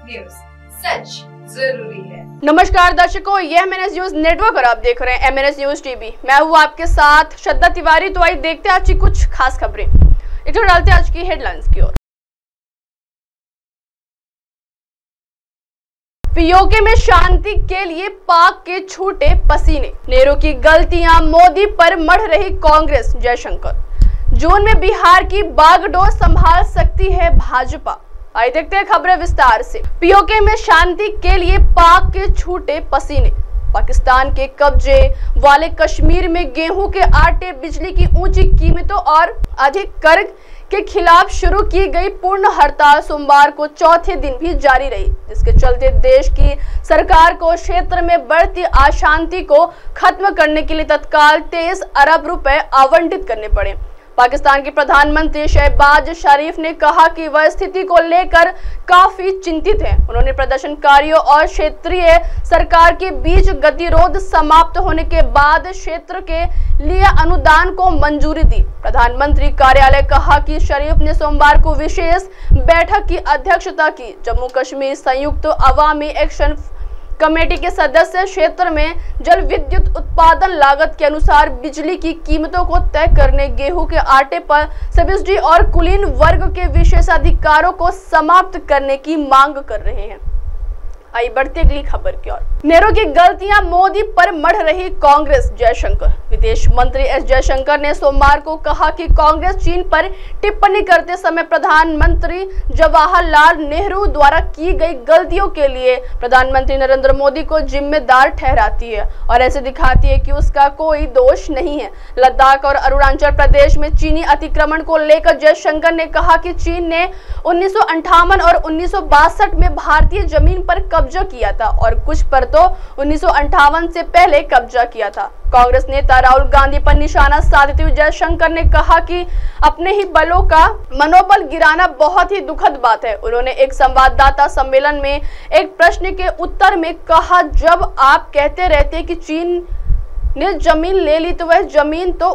News, सच जरूरी है। नमस्कार दर्शकों, यह MNS न्यूज नेटवर्क और आप देख रहे हैं MNS न्यूज टीवी। मैं हूँ आपके साथ श्रद्धा तिवारी। तो आइए देखते हैं आज की कुछ खास खबरें। एक तो डालते हैं आज की हेडलाइंस की ओर। पीओके में शांति के लिए पाक के छूटे पसीने, नेहरू की गलतियां, मोदी पर मढ़ रही कांग्रेस, जयशंकर। जून में बिहार की बागडोर संभाल सकती है भाजपा। आइए देखते हैं खबरें विस्तार से। पीओके में शांति के लिए पाक के छूटे पसीने। पाकिस्तान के कब्जे वाले कश्मीर में गेहूं के आटे, बिजली की ऊंची कीमतों और अधिक कर के खिलाफ शुरू की गई पूर्ण हड़ताल सोमवार को चौथे दिन भी जारी रही, जिसके चलते देश की सरकार को क्षेत्र में बढ़ती अशांति को खत्म करने के लिए तत्काल 23 अरब रुपए आवंटित करने पड़े। पाकिस्तान के प्रधानमंत्री शहबाज शरीफ ने कहा कि वह स्थिति को लेकर काफी चिंतित हैं। उन्होंने प्रदर्शनकारियों और क्षेत्रीय सरकार के बीच गतिरोध समाप्त होने के बाद क्षेत्र के लिए अनुदान को मंजूरी दी। प्रधानमंत्री कार्यालय कहा कि शरीफ ने सोमवार को विशेष बैठक की अध्यक्षता की। जम्मू कश्मीर संयुक्त अवामी एक्शन कमेटी के सदस्य क्षेत्र में जल विद्युत उत्पादन लागत के अनुसार बिजली की कीमतों को तय करने, गेहूं के आटे पर सब्सिडी और कुलीन वर्ग के विशेषाधिकारों को समाप्त करने की मांग कर रहे हैं। आइए बढ़ते अगली खबर की ओर। नेहरू की गलतियां, मोदी पर मढ़ रही कांग्रेस, जयशंकर। विदेश मंत्री एस जयशंकर ने सोमवार को कहा कि कांग्रेस चीन पर टिप्पणी करते समय प्रधानमंत्री जवाहरलाल नेहरू द्वारा की गई गलतियों के लिए प्रधानमंत्री नरेंद्र मोदी को जिम्मेदार ठहराती है और ऐसे दिखाती है कि उसका कोई दोष नहीं है। लद्दाख और अरुणाचल प्रदेश में चीनी अतिक्रमण को लेकर जयशंकर ने कहा कि चीन ने 1958 और 1962 में भारतीय जमीन पर कब्जा किया था और कुछ पर तो 1958 से पहले कब्जा किया था। कांग्रेस नेता राहुल गांधी पर निशाना साधते हुए जयशंकर ने कहा कि अपने ही बलों का मनोबल गिराना बहुत ही दुखद बात है। उन्होंने एक संवाददाता सम्मेलन में एक प्रश्न के उत्तर में कहा, जब आप कहते रहते कि चीन ने जमीन ले ली तो वह जमीन तो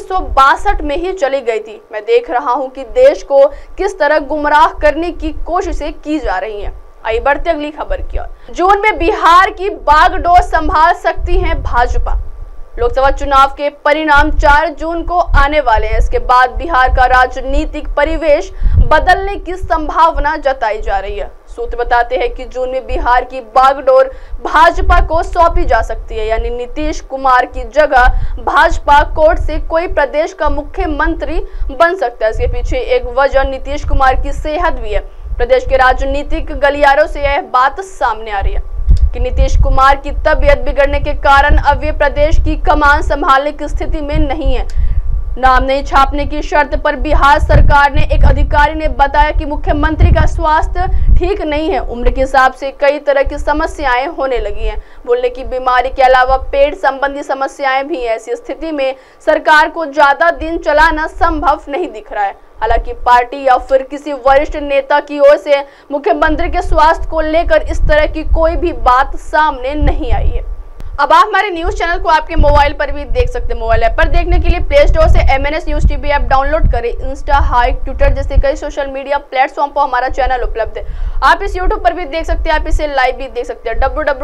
1962 में ही चली गई थी। मैं देख रहा हूं कि देश को किस तरह गुमराह करने की कोशिशें की जा रही हैं। आइए बढ़ते अगली खबर की ओर। जून में बिहार की बागडोर संभाल सकती है भाजपा। लोकसभा चुनाव के परिणाम 4 जून को आने वाले हैं। इसके बाद बिहार का राजनीतिक परिवेश बदलने की संभावना जताई जा रही है। सूत्र बताते हैं कि जून में बिहार की बागडोर भाजपा को सौंपी जा सकती है, यानी नीतीश कुमार की जगह भाजपा कोर्ट से कोई प्रदेश का मुख्यमंत्री बन सकता है। इसके पीछे एक वजह नीतीश कुमार की सेहत भी है। प्रदेश के राजनीतिक गलियारों से यह बात सामने आ रही है कि नीतीश कुमार की तबीयत बिगड़ने के कारण अब वे प्रदेश की कमान संभालने की स्थिति में नहीं है। नाम नहीं छापने की शर्त पर बिहार सरकार ने एक अधिकारी ने बताया कि मुख्यमंत्री का स्वास्थ्य ठीक नहीं है। उम्र के हिसाब से कई तरह की समस्याएं होने लगी हैं। बोलने की बीमारी के अलावा पेट संबंधी समस्याएं भी हैं। ऐसी स्थिति में सरकार को ज्यादा दिन चलाना संभव नहीं दिख रहा है। हालांकि पार्टी या फिर किसी वरिष्ठ नेता की ओर से मुख्यमंत्री के स्वास्थ्य को लेकर इस तरह की कोई भी बात सामने नहीं आई है। अब आप हमारे न्यूज चैनल को आपके मोबाइल पर भी देख सकते हैं। मोबाइल ऐप पर देखने के लिए प्ले स्टोर से MNS news TV app download करें। इंस्टा, हाइक, ट्विटर जैसे कई सोशल मीडिया प्लेटफॉर्म पर हमारा चैनल उपलब्ध है। आप इस यूट्यूब पर भी देख सकते हैं, आप इसे लाइव भी देख सकते हैं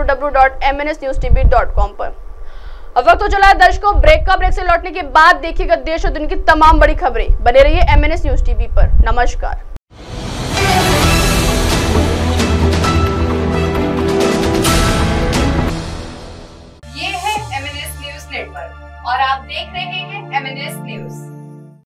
www.mnsnewstv.com पर। अब वक्त तो चला है दर्शकों ब्रेक का। ब्रेक से लौटने के बाद देखिएगा देश और दुनिया की तमाम बड़ी खबरें। बने रहिए MNS न्यूज टीवी पर। नमस्कार। ये है MNS न्यूज नेटवर्क और आप देख रहे हैं MNS न्यूज।